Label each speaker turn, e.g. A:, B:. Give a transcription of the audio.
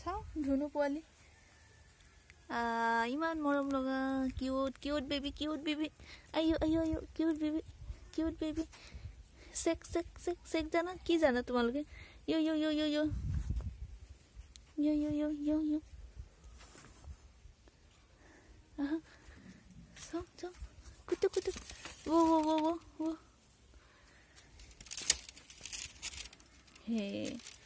A: চাওঁ ধুনু পোৱালি ইমান মৰম লগা কিউট কিউট বেবি আয়ো আয়ো আয়ো cute baby check check check check জানা কি জানা তোমালোকে ইয়ো ইয়ো ইয়ো ইয়ো ইয়ো ইয়ো ইয়ো ইয়ো ইয়ো ইয়ো চাওঁ চাওঁ কুটু কুটু ও হে